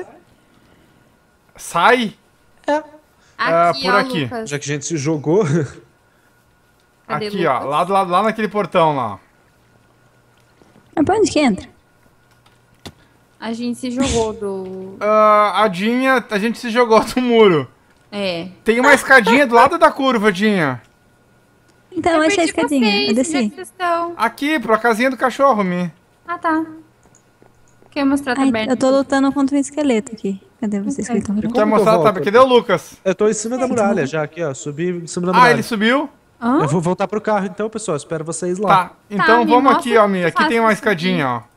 Sai? É. Ah, Aqui, por ó, aqui. Lucas. Já que a gente se jogou. Cadê Aqui, ó. Lucas? Lá, do lado, lá naquele portão lá. Mas pra onde que entra? A gente se jogou do... Ah, a Dinha, a gente se jogou do muro. É. Tem uma escadinha do lado da curva, Dinha. Então, essa é a perdi escadinha. vocês, Eu desci. onde é que vocês estão? Aqui, pra casinha do cachorro, Mi. Ah, tá. Quer mostrar a Ai, taberna? eu tô lutando contra um esqueleto aqui. Cadê vocês que estão Quer Como que eu mostrar? Tá, volto? cadê o Lucas? Eu tô em cima da É, muralha então- já aqui, ó. Subi em cima da Ah, muralha. ele subiu? Hã? Eu vou voltar pro carro então, pessoal. Espero vocês lá. Tá. Então me vamos mostra aqui, ó, como Mi. Aqui faz tem uma pra escadinha, ó.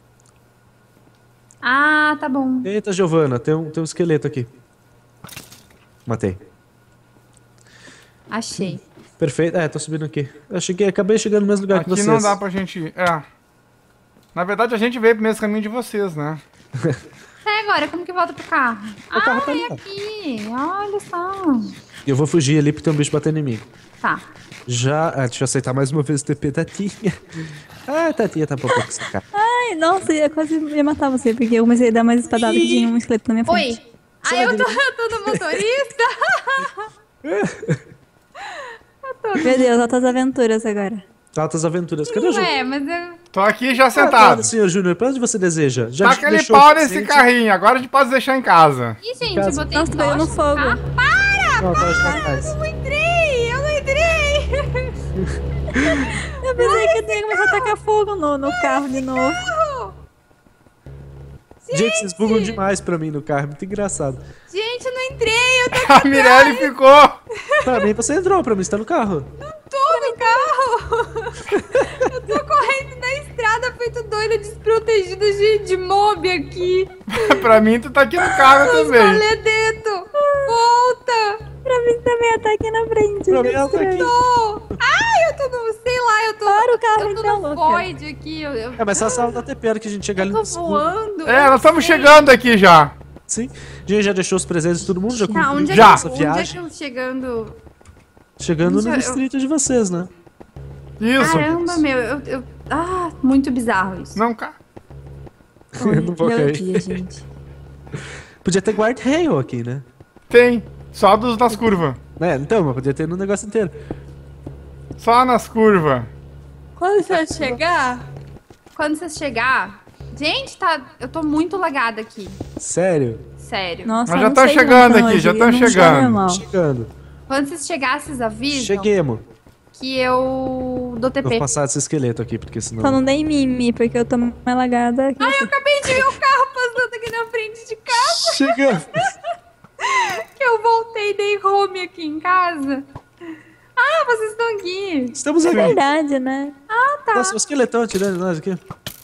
Ah, tá bom. Eita, Giovana, tem um, tem um esqueleto aqui. Matei. Achei. Perfeito. É, tô subindo aqui. Eu cheguei, acabei chegando no mesmo lugar que Aqui vocês. não dá pra gente ir. É. Na verdade, a gente veio pro mesmo caminho de vocês, né? É, agora, como que volta pro carro? O carro ah, tá ali, é ó. aqui. Olha só. E eu vou fugir ali porque tem um bicho batendo em mim. Tá. Já. Ah, deixa eu aceitar mais uma vez o T P da Tatinha. Ah, Tatinha tá um pouco sacar. Ai, nossa, eu quase ia matar você, porque eu comecei a dar mais espadada e tinha um esqueleto na minha frente. Oi. Ah, eu tô, eu tô no motorista? Meu Deus, altas aventuras agora. Altas aventuras. Cadê o Ju? Ué, mas eu... Tô aqui já Ah, sentado. tá, senhor Júnior, pra onde você deseja? Já Tá aquele deixou pau o nesse suficiente? carrinho. Agora a gente pode deixar em casa. Ih, gente, Casa. eu botei Nossa, caiu no tocha fogo. carro. Para! Não, tá tá atrás. Eu não entrei! Eu não entrei! Eu pensei que eu ia começar a tacar fogo no, no carro de novo. Gente, vocês bugam demais pra mim no carro. Muito engraçado. Gente, eu não entrei! Eu tô, A Mirelle ficou. Pra mim você entrou, pra mim você tá no carro. tô no carro! Eu tô correndo na estrada, feito doida, desprotegida de, de mob aqui. Pra mim, tu tá aqui no carro também. Maledeto! Volta! Pra mim também tá aqui na frente. Pra mim ela tá aqui. Tô! Ai, eu tô no... Sei lá, eu tô... Para o carro, eu tô então, no louca. void aqui. Eu, eu, É, mas essa sala tá TP, a hora que a gente chegar ali eu no tô escuro. voando. É, eu nós estamos sei. chegando aqui já. Sim. A gente já deixou os presentes de todo mundo, já Tá, concluiu onde é, Já. que, essa onde é que viagem. eu chegando... Chegando Gente, no eu- distrito de vocês, né? Isso. Caramba, meu, eu, eu- Ah, muito bizarro isso. Não, cá. Eu não vou Meu cair. dia, gente. Podia ter guard rail aqui, né? Tem. Só dos nas curvas. É, então, mas podia ter no negócio inteiro. Só nas curvas. Quando você chegar... Quando você chegar... Gente, tá... Eu tô muito lagada aqui. Sério? Sério. Nossa, Mas eu já não tão sei chegando não, aqui, eu já diria tão não está chegando. normal. Chegando. Quando vocês chegarem, vocês avisam Cheguemos. que eu dou Vou T P. passar desse esqueleto aqui, porque senão... Só não dei mime, porque eu tô mais lagada aqui. Ai, eu acabei de ver o carro passando aqui na frente de casa. Chegamos. Que eu voltei e dei home aqui em casa. Ah, vocês estão aqui. Estamos É aqui. verdade, né? Nossa, o esqueletão atirando em nós aqui.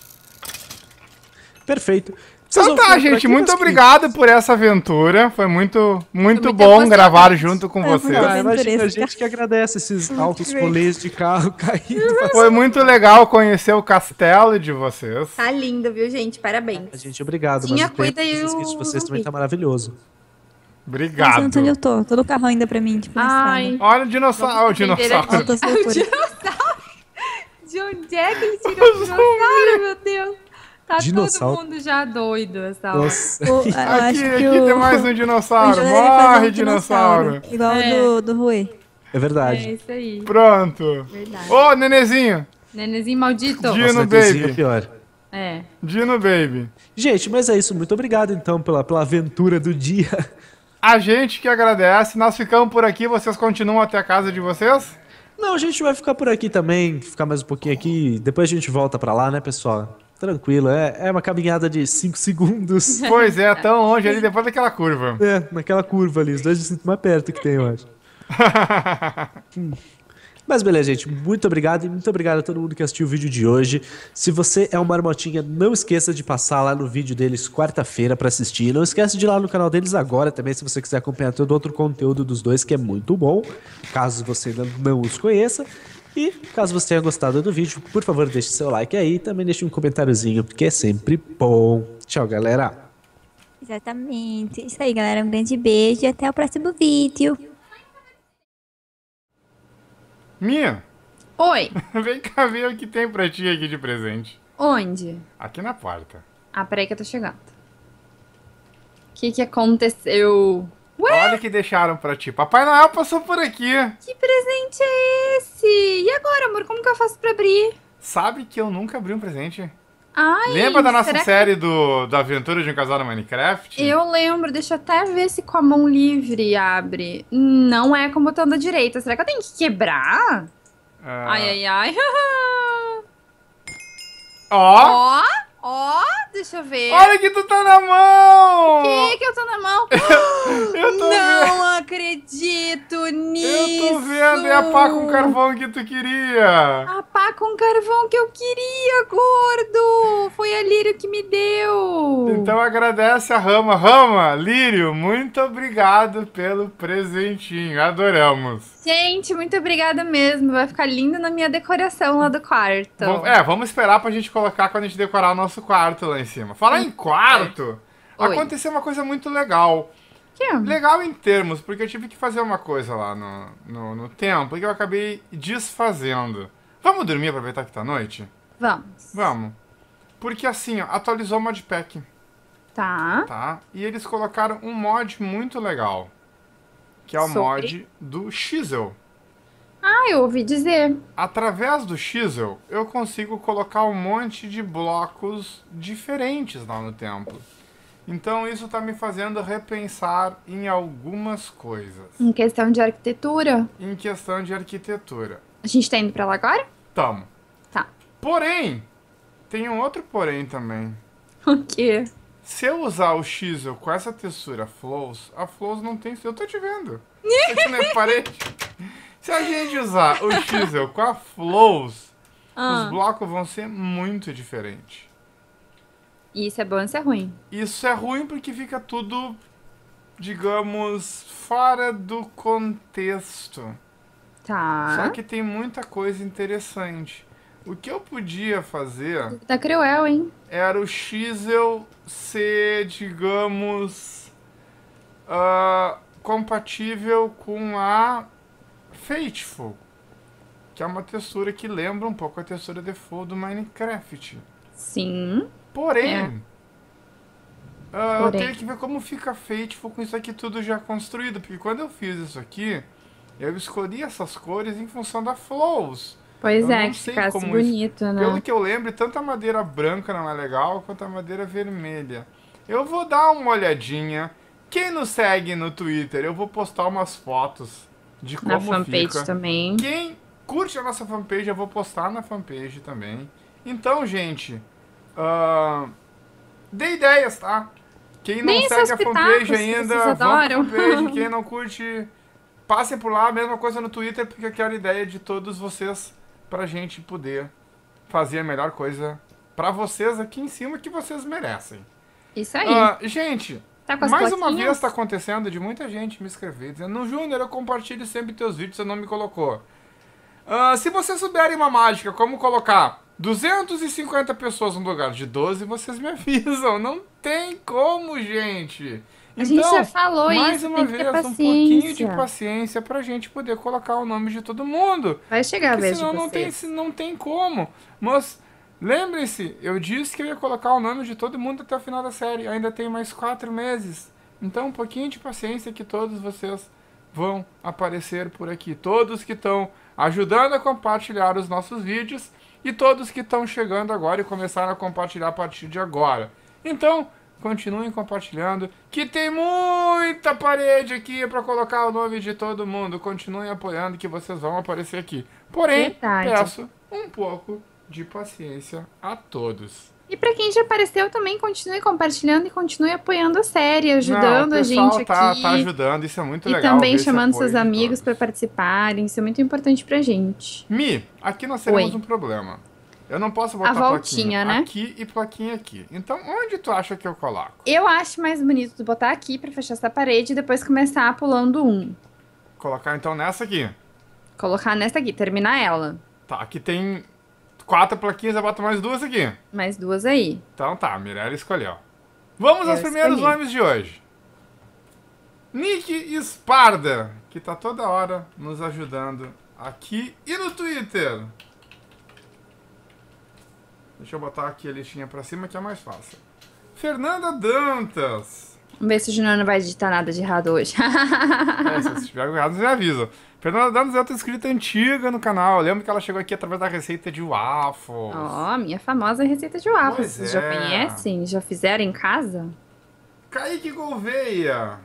Perfeito. Vocês Então vão tá, ficar por gente, aqui, muito meus obrigado por essa aventura. Foi muito, muito muito bom emocionante. gravar junto com Foi vocês. muito Ah, imagina, a aventuresca. gente que agradece esses altos rolês de carro caindo. Foi muito legal conhecer o castelo de vocês. Tá lindo, viu, gente? Parabéns. Gente, obrigado. Tinha mas o tempo cuida e que vocês- o- de vocês também tá maravilhoso. Nossa, Obrigado. onde eu tô? Todo carro ainda pra mim, tipo, na Ai. estrada. Olha o dinossauro. O dinossauro. Altas É o loucuras. dinossauro. De onde é que ele tirou o dinossauro, meu Deus? Tá Dinossauro. todo mundo já doido essa hora. Nossa. O- eu Aqui, acho que aqui o... tem mais um o dinossauro. João, ele faz Morre, um dinossauro. Igual É. o do, do Rui. É É verdade. isso aí. Pronto. Verdade. Ô, nenezinho. Nenezinho maldito. Dino Nossa, Netezinho Baby. é pior. É. Dino Baby. Gente, mas é isso. Muito obrigado, então, pela, pela aventura do dia. A gente que agradece. Nós ficamos por aqui. Vocês continuam até a casa de vocês? Não, a gente vai ficar por aqui também, ficar mais um pouquinho aqui. Depois a gente volta pra lá, né, pessoal? Tranquilo, é, é uma caminhada de cinco segundos. Pois é, tão longe ali depois daquela curva. É, naquela curva ali, os dois distritos mais perto que tem, eu acho. Hum. Mas beleza, gente, muito obrigado e muito obrigado a todo mundo que assistiu o vídeo de hoje. Se você é um marmotinha, não esqueça de passar lá no vídeo deles quarta-feira pra assistir. Não esquece de ir lá no canal deles agora também, se você quiser acompanhar todo outro conteúdo dos dois, que é muito bom, caso você ainda não os conheça. E caso você tenha gostado do vídeo, por favor, deixe seu like aí e também deixe um comentáriozinho, porque é sempre bom. Tchau, galera! Exatamente. Isso aí, galera. Um grande beijo e até o próximo vídeo. Minha, Oi. vem cá ver o que tem pra ti aqui de presente. Onde? Aqui na porta. Ah, peraí que eu tô chegando. O que que aconteceu? Ué, Olha o que deixaram pra ti. Papai Noel passou por aqui. que presente é esse? E agora, amor, como que eu faço pra abrir? Sabe que eu nunca abri um presente? Ai, Lembra da nossa será que- série do, da aventura de um casal no Minecraft? Eu lembro, deixa eu até ver se com a mão livre abre. Não é com o botão da direita. Será que eu tenho que quebrar? Ah, Ai, ai, ai. Ó! Ó, ó, deixa eu ver. Olha que tu tá na mão! O que que eu tô na mão? Eu tô vendo. Não acredito nisso. Eu tô vendo. É a pá com carvão que tu queria. A pá com carvão que eu queria, gordo. Foi a Lírio que me deu. Então agradece a Rama. Rama, Lírio, muito obrigado pelo presentinho. Adoramos. Gente, muito obrigada mesmo. Vai ficar lindo na minha decoração lá do quarto. Bom, é, vamos esperar pra gente colocar quando a gente decorar o nosso quarto lá em cima. Falar em quarto, Oi. aconteceu uma coisa muito legal. Que? Legal em termos, porque eu tive que fazer uma coisa lá no, no, no templo que eu acabei desfazendo. Vamos dormir, aproveitar que tá noite? Vamos. Vamos. Porque assim, ó, atualizou o modpack, Tá. tá? E eles colocaram um mod muito legal, que é o Sobre? mod do Chisel. Ah, eu ouvi dizer. Através do Chisel, eu consigo colocar um monte de blocos diferentes lá no templo. Então isso tá me fazendo repensar em algumas coisas. Em questão de arquitetura. Em questão de arquitetura. A gente tá indo pra lá agora? Tamo. Tá. Porém, tem um outro porém também. O quê? Se eu usar o Chisel com essa textura Flows, a Flows não tem... Eu tô te vendo. Aqui na parede. Se a gente usar o Chisel com a Flows, Ah. os blocos vão ser muito diferentes. Isso é bom, isso é ruim. Isso é ruim porque fica tudo, digamos, fora do contexto. Tá. Só que tem muita coisa interessante. O que eu podia fazer Tá cruel, hein? era o Chisel ser, digamos, ah, compatível com a Faithful, que é uma textura que lembra um pouco a textura default do Minecraft. Sim. Porém, É. ah, eu Porém. tenho que ver como fica Faithful com isso aqui tudo já construído, porque quando eu fiz isso aqui, eu escolhi essas cores em função da flows. Pois Eu é, não que sei ficasse como isso- bonito, né? Pelo que eu lembro, tanto a madeira branca não é legal, quanto a madeira vermelha. Eu vou dar uma olhadinha. Quem nos segue no Twitter, eu vou postar umas fotos de como Na fanpage fica. também. Quem curte a nossa fanpage, eu vou postar na fanpage também. Então, gente, ah, dê ideias, tá? Quem não Deem segue seus a fanpage pitacos, que ainda, vocês vão pra adoram. fanpage. Quem não curte, passem por lá. Mesma coisa no Twitter, porque eu quero a ideia de todos vocês pra gente poder fazer a melhor coisa pra vocês aqui em cima que vocês merecem. Isso aí. Ah, gente, Tá com as mais uma plaquinhas? vez tá acontecendo de muita gente me escrever dizendo: Júnior, eu compartilho sempre teus vídeos, você não me colocou. Ah, se vocês souberem uma mágica, como colocar duzentas e cinquenta pessoas no lugar de doze, vocês me avisam. Não tem como, gente. A gente já falou mais isso, uma tem que ter vez, um pouquinho de paciência. paciência pra gente poder colocar o nome de todo mundo. Vai chegar a Porque vez de senão não tem, vocês. não tem como. Mas lembre-se, eu disse que eu ia colocar o nome de todo mundo até o final da série. Ainda tem mais quatro meses. Então um pouquinho de paciência que todos vocês vão aparecer por aqui. Todos que estão ajudando a compartilhar os nossos vídeos e todos que estão chegando agora e começaram a compartilhar a partir de agora. Então, continuem compartilhando, que tem muita parede aqui para colocar o nome de todo mundo. Continuem apoiando que vocês vão aparecer aqui. Porém, Verdade. peço um pouco de paciência a todos. E pra quem já apareceu também, continue compartilhando e continue apoiando a série, ajudando Não, o a pessoal gente tá, aqui. tá ajudando, isso é muito E legal. também ver esse chamando apoio seus de amigos todos. pra participarem. Isso é muito importante pra gente. Mi, aqui nós teremos Oi. um problema. Eu não posso botar A voltinha, plaquinha né? aqui e plaquinha aqui. Então, onde tu acha que eu coloco? Eu acho mais bonito tu botar aqui pra fechar essa parede e depois começar pulando um. Colocar então nessa aqui. Colocar nessa aqui, terminar ela. Tá, aqui tem quatro plaquinhas, eu boto mais duas aqui. Mais duas aí. Então tá, a Mirella escolheu. Vamos Eu aos primeiros escolhi. nomes de hoje. Nick Esparda, que tá toda hora nos ajudando aqui e no Twitter. Deixa eu botar aqui a listinha pra cima que é mais fácil. Fernanda Dantas. Vamos ver se o Junior não vai editar nada de errado hoje. É, se tiver algo errado, você me avisa. Fernanda Dantas é outra inscrita antiga no canal. Eu lembro que ela chegou aqui através da receita de waffles. Ó, minha famosa receita de waffles. Pois Vocês já é. conhecem? Já fizeram em casa? Kaique Gouveia.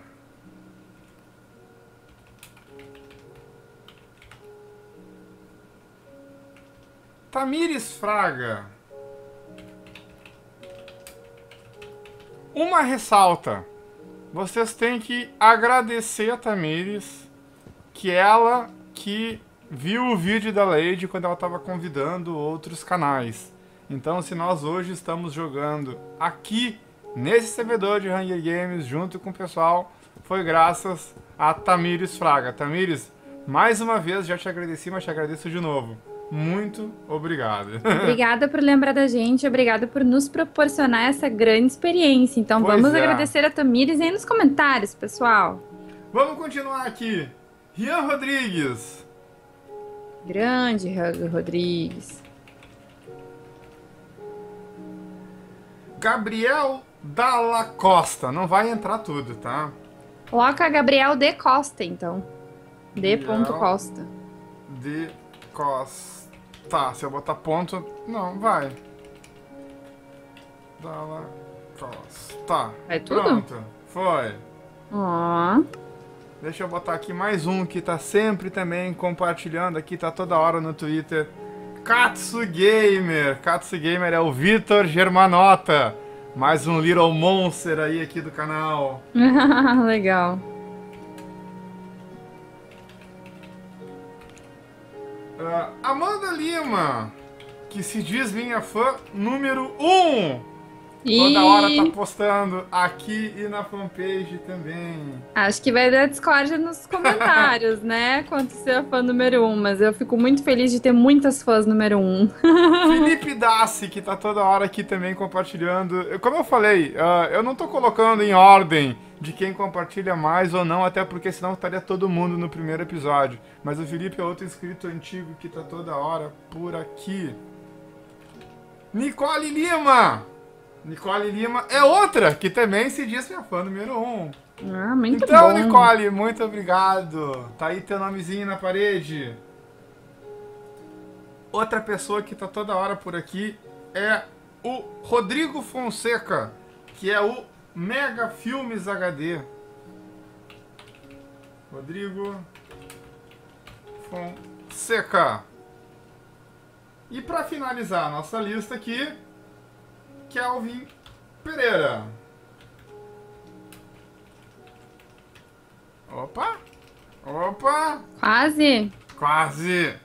Tamires Fraga. Uma ressalta. Vocês têm que agradecer a Tamires, que ela que viu o vídeo da Lady quando ela estava convidando outros canais. Então, se nós hoje estamos jogando aqui nesse servidor de Hunger Games junto com o pessoal, foi graças a Tamires Fraga. Tamires, mais uma vez já te agradeci, mas te agradeço de novo. Muito obrigado. Obrigada por lembrar da gente, obrigada por nos proporcionar essa grande experiência. Então Pois vamos é. agradecer a Tamires aí nos comentários, pessoal. Vamos continuar aqui. Rian Rodrigues. Grande Hug Rodrigues. Gabriel Dalla Costa. Não vai entrar tudo, tá? Coloca Gabriel de Costa, então. D. Gabriel. Costa. De Costa. Tá, se eu botar ponto... Não, vai. Dalla Costa. Tá. Vai tudo? Pronto. Foi. Ó. Deixa eu botar aqui mais um que tá sempre também compartilhando aqui, tá toda hora no Twitter. Katsu Gamer. Katsu Gamer é o Vitor Germanota. Mais um Little Monster aí aqui do canal. Legal. Uh, Amanda Lima, que se diz minha fã número um. E Toda hora tá postando aqui e na fanpage também. acho que vai dar discórdia nos comentários, né? Quanto ser a fã número um, mas eu fico muito feliz de ter muitas fãs número um. Felipe Dassi, que tá toda hora aqui também compartilhando. Eu- Como eu falei, uh, eu não tô colocando em ordem de quem compartilha mais ou não, até porque senão estaria todo mundo no primeiro episódio. Mas o Felipe é outro inscrito antigo que tá toda hora por aqui. Nicole Lima! Nicole Lima é outra que também se diz minha fã número um. Ah, muito então, bom. Nicole, muito obrigado. Tá aí teu nomezinho na parede. Outra pessoa que tá toda hora por aqui é o Rodrigo Fonseca, que é o Mega Filmes H D. Rodrigo Fonseca. E para finalizar a nossa lista aqui, Kelvin Pereira. Opa! Opa! Quase. Quase!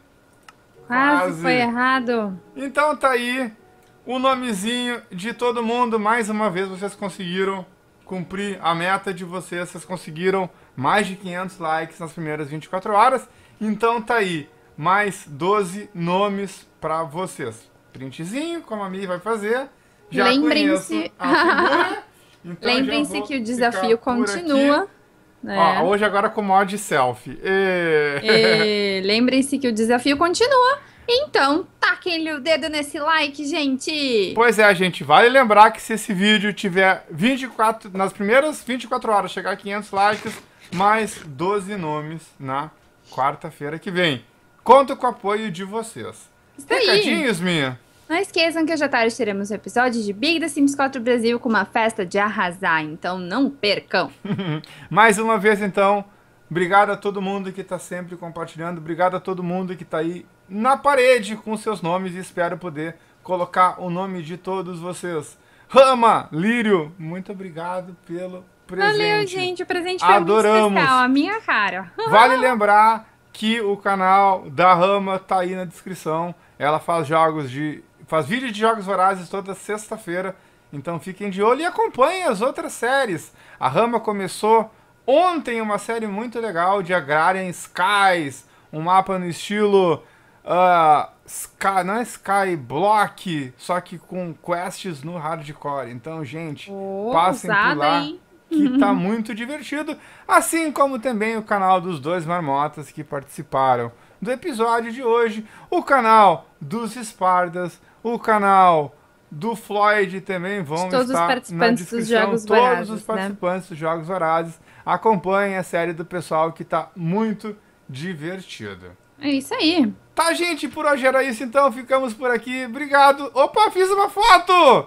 Quase, Quase. foi errado. Então tá aí o nomezinho de todo mundo. Mais uma vez vocês conseguiram cumprir a meta de vocês. Vocês conseguiram mais de quinhentos likes nas primeiras vinte e quatro horas. Então tá aí mais doze nomes pra vocês. Printzinho, como a Mi vai fazer. Já Lembrem-se conheço a figura. Então Lembrem-se já que o vou desafio ficar por continua. aqui. Né? Ó, hoje agora com mod selfie. E... E lembrem-se que o desafio continua. Então, taquem o dedo nesse like, gente. Pois é, gente. Vale lembrar que se esse vídeo tiver vinte e quatro... Nas primeiras vinte e quatro horas chegar a quinhentos likes, mais doze nomes na quarta-feira que vem. Conto com o apoio de vocês. Isso aí. Recadinhos, minha? Não esqueçam que hoje à tarde teremos um episódio de Big The Sims quatro Brasil com uma festa de arrasar, então não percam. Mais uma vez, então, obrigado a todo mundo que está sempre compartilhando, obrigado a todo mundo que está aí na parede com seus nomes e espero poder colocar o nome de todos vocês. Rama, Lírio, muito obrigado pelo presente. Valeu, gente, o presente foi Adoramos. muito especial, a minha cara. Vale lembrar que o canal da Rama tá aí na descrição, ela faz jogos de... Faz vídeo de Jogos Vorazes toda sexta-feira, então fiquem de olho e acompanhem as outras séries. A Rama começou ontem uma série muito legal de Agrarian Skies, um mapa no estilo... Uh, Sky, não é Skyblock, só que com quests no hardcore. Então, gente, Oh, passem por ousada, lá, hein? que tá muito divertido. Assim como também o canal dos dois marmotas que participaram do episódio de hoje, o canal dos Espardas, o canal do Floyd também vão todos os estar na participantes dos descrição. Jogos Todos Vorazes, os né? participantes dos Jogos Vorazes. Acompanhem a série do pessoal que tá muito divertido. É isso aí. Tá, gente, por hoje era isso, então ficamos por aqui. Obrigado. Opa, fiz uma foto!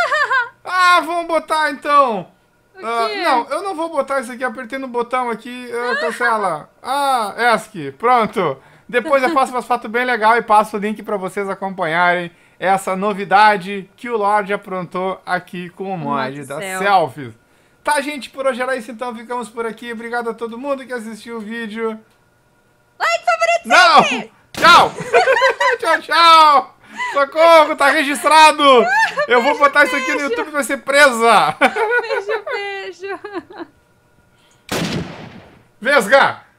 Ah, vamos botar então. Ah, quê? não, eu não vou botar isso aqui, apertei no botão aqui, ah, cancela. Ah, ESC, pronto. Depois eu faço umas fotos bem legal e passo o link pra vocês acompanharem essa novidade que o Lorde aprontou aqui com o mod Mod das selfie. selfies. Tá, gente, por hoje era isso, então ficamos por aqui. Obrigado a todo mundo que assistiu o vídeo. Like, favorito, Não! Tchau! Tchau, tchau! Socorro, tá registrado! Eu vou botar isso aqui no YouTube e vai ser presa! Beijo, beijo. Vesga!